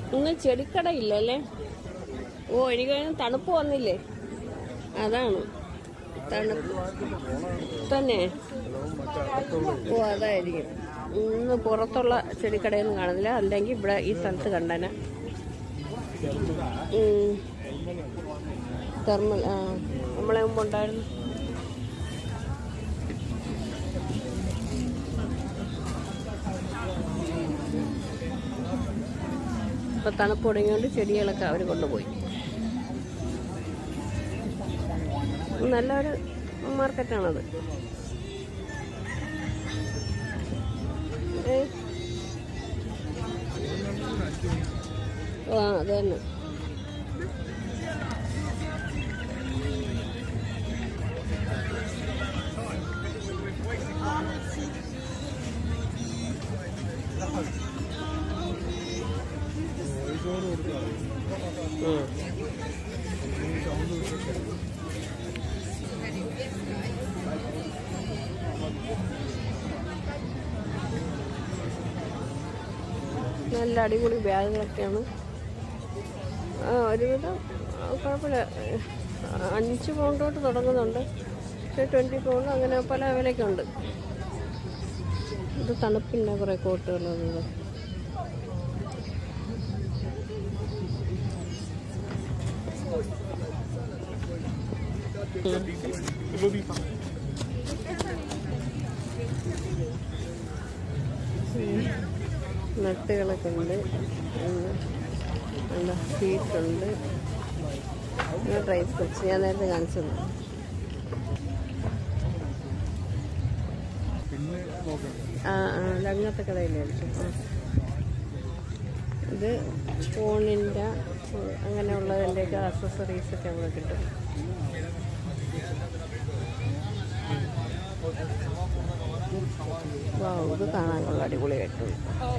ഇന്ന് ചെടിക്കടയില്ലല്ലേ? ഓ, എനിക്ക് തണുപ്പ് വന്നില്ലേ, അതാണ് തണുപ്പ് തന്നെ. ഓ, അതായിരിക്കും. ഇന്ന് പുറത്തുള്ള ചെടിക്കടയൊന്നും കാണുന്നില്ല, അല്ലെങ്കിൽ ഇവിടെ ഈ സ്ഥലത്ത് കണ്ടന. തെർമൽ, നമ്മളെ മുമ്പുണ്ടായിരുന്നു. ഇപ്പൊ തണുപ്പ് തുടങ്ങിയോണ്ട് ചെടികളൊക്കെ അവർ കൊണ്ടുപോയി. നല്ലൊരു മാർക്കറ്റാണത്. അത് തന്നെ. നല്ല അടിപൊളി ബാഗുകളൊക്കെയാണ്. ഒരുവിധം കുഴപ്പമില്ല. 5 പൗണ്ട് തൊട്ട് തുടങ്ങുന്നുണ്ട്, പക്ഷേ 20 പൗണ്ട് അങ്ങനെ പല വിലയൊക്കെ ഉണ്ട്. ഇത് തണുപ്പിൻ്റെ കുറേ കോട്ടുകളുള്ളത്. നട്ടുകളൊക്കെ ഉണ്ട്, എന്താ സ്വീറ്റുണ്ട്, ഡ്രൈ ഫ്രൂട്ട്സ് ഞാൻ നേരത്തെ കാണിച്ചത്. അങ്ങനത്തെ കടയിലായിരിക്കും. ഇത് ഫോണിൻ്റെ അങ്ങനെയുള്ളതിൻ്റെയൊക്കെ ആക്സസറീസൊക്കെ അവിടെ കിട്ടും. ഇത് കാണാനുള്ള അടിപൊളിയായിട്ടുണ്ട്.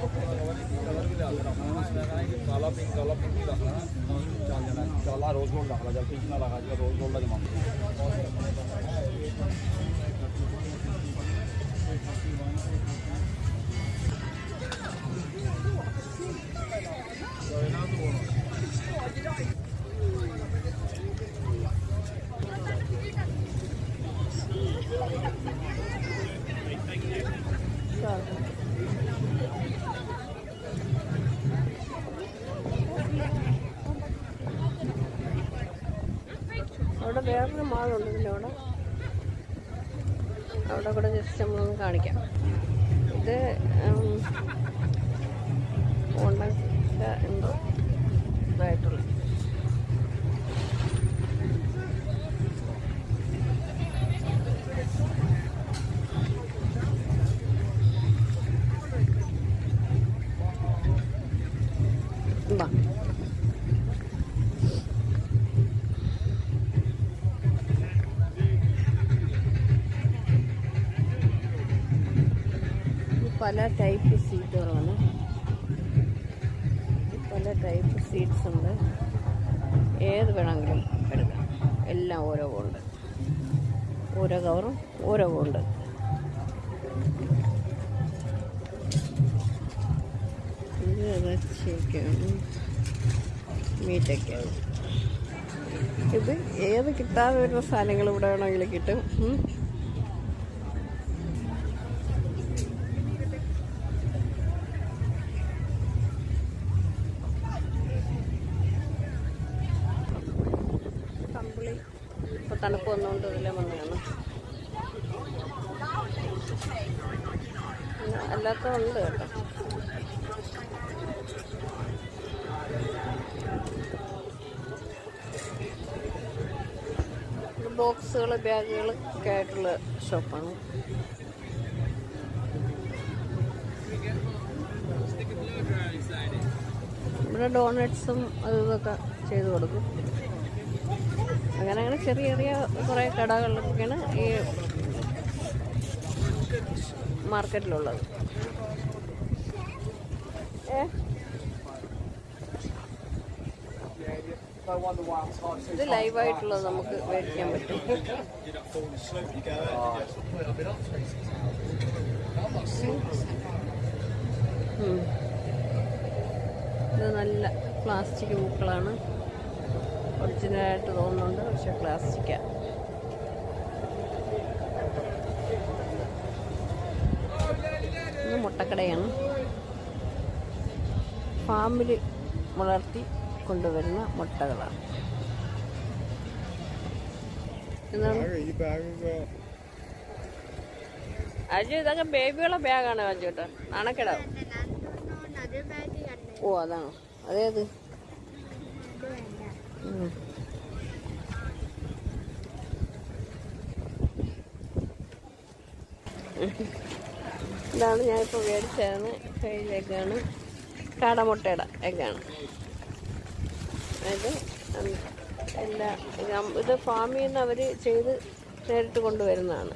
അവിടെ വേറൊരു മാളുണ്ട്. ഇതിൻ്റെ അവിടെ കൂടെ ജസ്റ്റ് നമ്മളൊന്ന് കാണിക്കാം. ഇത് എന്തോ ഇതായിട്ടുള്ള പല ടൈപ്പ് സീറ്റുകളാണ്. പല ടൈപ്പ് സീറ്റ്സ് ഉണ്ട്. ഏത് വേണമെങ്കിലും എടുക്കാം. എല്ലാം ഓരോ ഉണ്ട്. ഓരോ കവറും ഓരോ ഉണ്ട്. ഇത് ഇറച്ചിയൊക്കെയാണ്, മീറ്റൊക്കെയാണ്. ഇത് ഏത് കിട്ടാതെ വരുന്ന സാധനങ്ങൾ ഇവിടെ വേണമെങ്കിലും കിട്ടും. ഇപ്പോൾ തണുപ്പ് വന്നുകൊണ്ട് ഇതിലെ വന്നതാണ്. അല്ലാത്ത ഉണ്ട് കേട്ടോ. ബോക്സുകൾ, ബാഗുകൾ ഒക്കെ ആയിട്ടുള്ള ഷോപ്പാണ്. ഇവിടെ ഡോണറ്റ്സും അതും ഇതൊക്കെ ചെയ്ത് കൊടുക്കും. അങ്ങനെ ചെറിയ ചെറിയ കുറേ കടകളിലൊക്കെയാണ് ഈ മാർക്കറ്റിലുള്ളത്. ഇത് ലൈവായിട്ടുള്ളത് നമുക്ക് മേടിക്കാൻ പറ്റും. ഇത് നല്ല പ്ലാസ്റ്റിക് പൂക്കളാണ്. ഒറിജിനലായിട്ട് തോന്നുന്നുണ്ട്, പക്ഷെ പ്ലാസ്റ്റിക്കാണ്. ഇത് മുട്ടക്കടയാണ്. ഫാമിൽ വളർത്തി കൊണ്ടുവരുന്ന മുട്ടകളാണ്. അജു ഇതൊക്കെ ബേബികളെ ബാഗാണ് അജു കേട്ടോ, നാണക്കേടാവും. ഓ അതാണോ, അതേത്? ഇതാണ് ഞാനിപ്പോൾ മേടിച്ചതാണ്. ഫെയിൽ എഗ്ഗാണ്, കാടമുട്ടയുടെ എഗ്ഗാണ് ഇത്. ഇത് ഫാമിൽ നിന്ന് അവർ ചെയ്ത് നേരിട്ട് കൊണ്ടുവരുന്നതാണ്.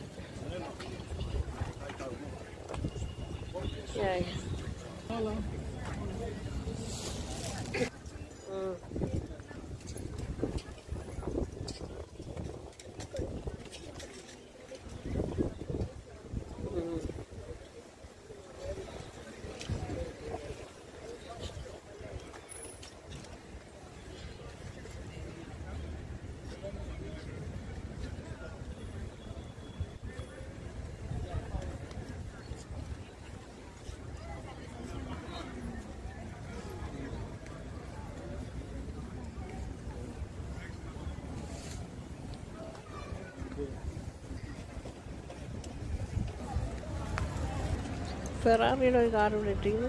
ഫെറാറിയുടെ ഒരു കാർ ഇവിടെ ഇട്ടിരിക്കുന്നു.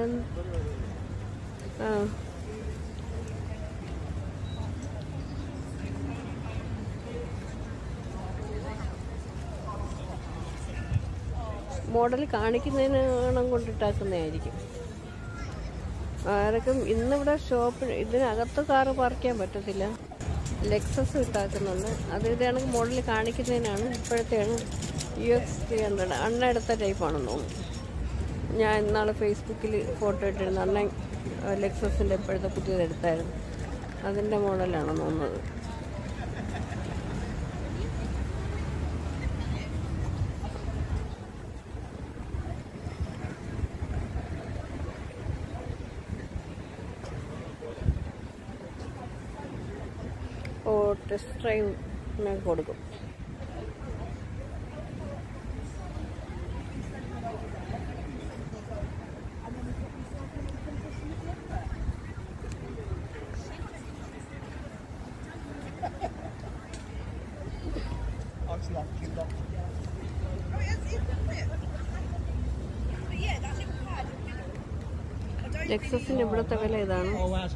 മോഡൽ കാണിക്കുന്നതിന് വേണം കൊണ്ടിട്ടാക്കുന്നതായിരിക്കും. ആരൊക്കെ ഇന്നിവിടെ ഷോപ്പ് ഇതിനകത്ത് കാറ് പാർക്ക് ചെയ്യാൻ പറ്റത്തില്ല. ലെക്സസ് ഇട്ടാക്കുന്നുണ്ട്. അത് ഇതാണെങ്കിൽ മോഡൽ കാണിക്കുന്നതിനാണ്. ഇപ്പോഴത്തെയാണ് UX 300 അണ്ണ എടുത്ത ടൈപ്പാണെന്ന് തോന്നുന്നു. ഞാൻ ഇന്നാൾ ഫേസ്ബുക്കിൽ ഫോട്ടോ ഇട്ടിരുന്നു. അണ്ണൻ ലെക്സസിൻ്റെ ഇപ്പോഴത്തെ പുതിയതെടുത്തായിരുന്നു. അതിൻ്റെ മോഡലാണെന്ന് തോന്നുന്നത്. ഓ ടെസ്റ്റ് ഡ്രൈവ് കൊടുക്കും. ലെക്സസിൻ്റെ ഇവിടുത്തെ വില ഇതാണ്.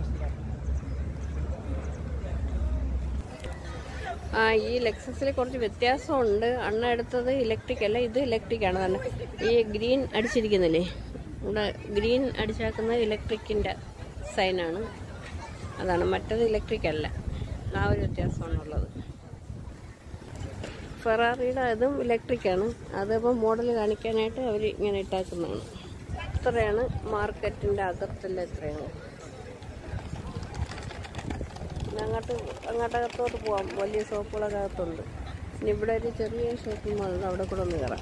ഈ ലെക്സസിൽ കുറച്ച് വ്യത്യാസമുണ്ട്. അണ്ണ എടുത്തത് ഇലക്ട്രിക് അല്ല, ഇത് ഇലക്ട്രിക് ആണ് തന്നെ. ഈ ഗ്രീൻ അടിച്ചിരിക്കുന്നില്ലേ, ഇവിടെ ഗ്രീൻ അടിച്ചാക്കുന്നത് ഇലക്ട്രിക്കിൻ്റെ സൈനാണ്. അതാണ്, മറ്റത് ഇലക്ട്രിക് അല്ല. ആ ഒരു വ്യത്യാസമാണുള്ളത്. ഫെറാറിയുടെ അതും ഇലക്ട്രിക്കാണ്. അതിപ്പോൾ മോഡൽ കാണിക്കാനായിട്ട് അവർ ഇങ്ങനെ ഇട്ടാക്കുന്നതാണ്. ഇത്രയാണ് മാർക്കറ്റിൻ്റെ അകത്തുള്ള ഇത്രയാണ്. അങ്ങോട്ടകത്തോട്ട് പോവാം. വലിയ ഷോപ്പുകളൊക്കെ അകത്തുണ്ട്. ഇനി ഇവിടെ ഒരു ചെറിയ ഷോപ്പിംഗ് മാളുണ്ട്, അവിടെ കൂടെ ഒന്ന് കയറാം.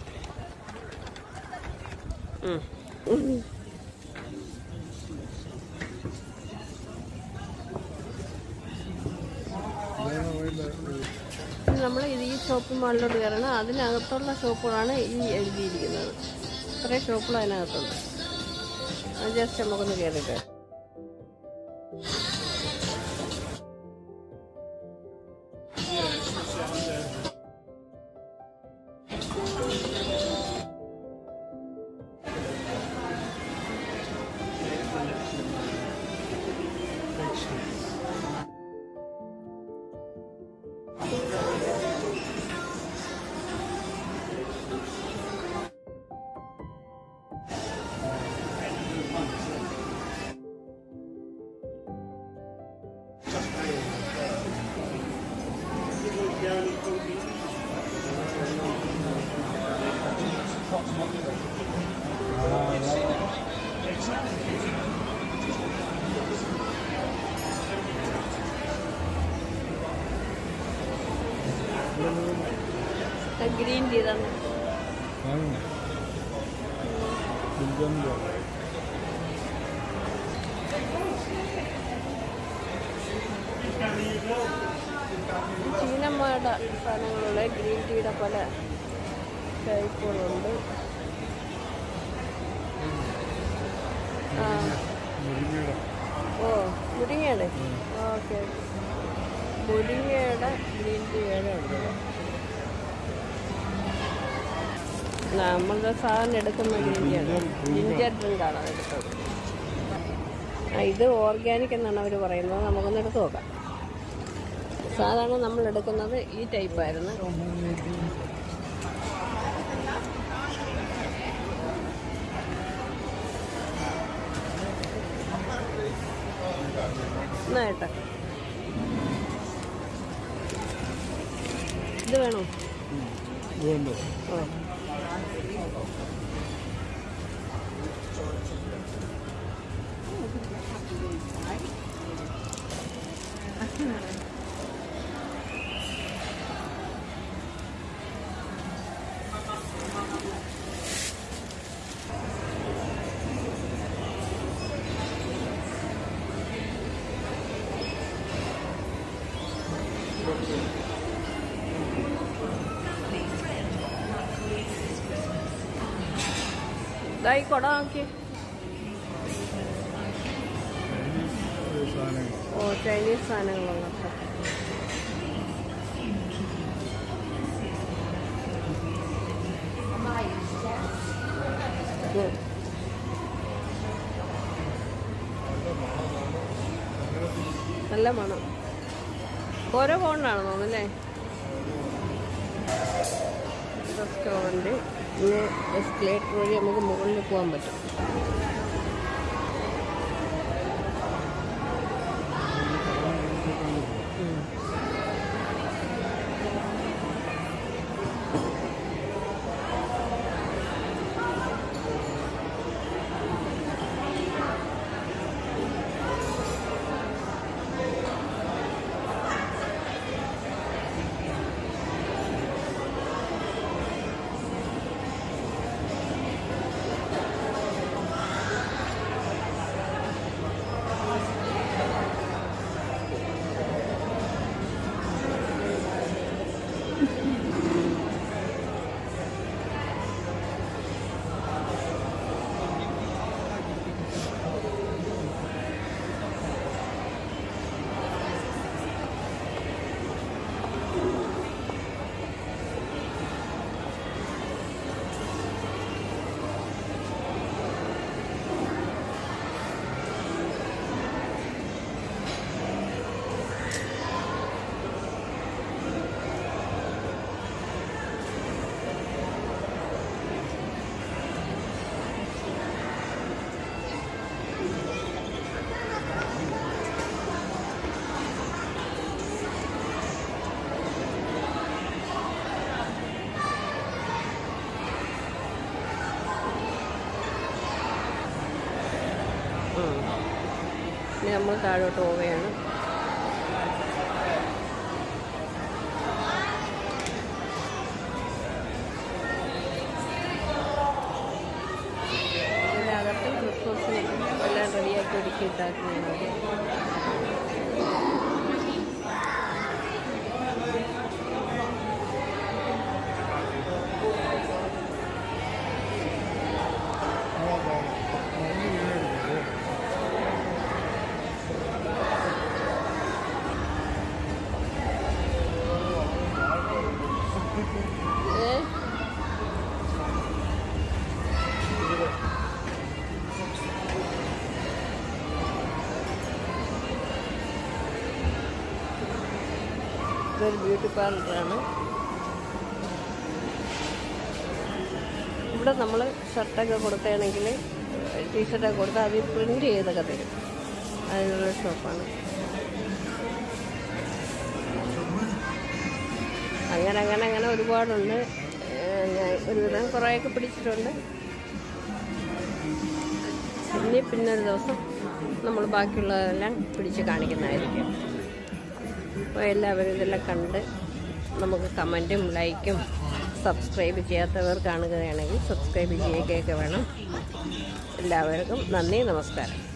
നമ്മൾ ഈ ഷോപ്പിംഗ് മാളിലോട്ട് കയറണം. അതിനകത്തുള്ള ഷോപ്പുകളാണ് ഈ എഴുതിയിരിക്കുന്നത്. ഇത്രയും ഷോപ്പുകൾ അതിനകത്തുണ്ട്. അത് ജസ്റ്റ് നമുക്കൊന്ന് കയറിയിട്ട് ഗ്രീൻ ചെയ്താണ്. ചിന്നമ്മയുടെ സാധനങ്ങളുള്ള ഗ്രീൻ ടീയുടെ പല ടൈപ്പുകളുണ്ട്. ഓ മുരിങ്ങയുടെ ഓക്കെ, മുരിങ്ങയുടെ ഗ്രീൻ ടീയുടെ ഉണ്ട്. നമ്മളുടെ സാധനം എടുക്കുന്ന ഗ്രീൻ ടീയാണ്, ജിഞ്ചർ ഡ്രിങ്കാണ് എടുത്തത്. ഇത് ഓർഗാനിക് എന്നാണ് അവർ പറയുന്നത്. നമുക്കൊന്ന് എടുത്ത് നോക്കാം. സാധാരണ നമ്മൾ എടുക്കുന്നത് ഈ ടൈപ്പായിരുന്നു. എന്നായിട്ടെ ഇത് വേണോ? ഓ ഇതായി കൊട നോക്കി. ഓ ചൈനീസ് സാധനങ്ങളൊക്കെ നല്ല മണം. ഓരോ ഫോണിനാണ് തോന്നുന്നല്ലേ റെസ്റ്റോറൻറ്റ്. പിന്നെ എസ്കലേറ്റർ വഴി നമുക്ക് മുകളിൽ പോകാൻ പറ്റും. ഇനി നമ്മൾ താഴോട്ട് പോവുകയാണ്. ഇതിനകത്ത് ക്രിസ്മസിന് എല്ലാം റെഡിയാക്കി ഒരുക്കിയിട്ടാക്കുന്നതാണ്. ഇതൊരു ബ്യൂട്ടി പാർലറാണ്. ഇവിടെ നമ്മൾ ഷർട്ടൊക്കെ കൊടുക്കുകയാണെങ്കിൽ ടീഷർട്ടൊക്കെ കൊടുത്താൽ അതിൽ പ്രിൻ്റ് ചെയ്തൊക്കെ തരും. അതിനുള്ള ഷോപ്പാണ്. അങ്ങനെ ഒരുപാടുണ്ട്. ഞാൻ ഒരുവിധം കുറേയൊക്കെ പിടിച്ചിട്ടുണ്ട്. പിന്നൊരു ദിവസം നമ്മൾ ബാക്കിയുള്ളതെല്ലാം പിടിച്ച് കാണിക്കുന്നതായിരിക്കും. അപ്പോൾ എല്ലാവരും ഇതെല്ലാം കണ്ട് നമുക്ക് കമൻറ്റും ലൈക്കും സബ്സ്ക്രൈബ് ചെയ്യാത്തവർ കാണുകയാണെങ്കിൽ സബ്സ്ക്രൈബ് ചെയ്യുകയൊക്കെ വേണം. എല്ലാവർക്കും നന്ദി, നമസ്കാരം.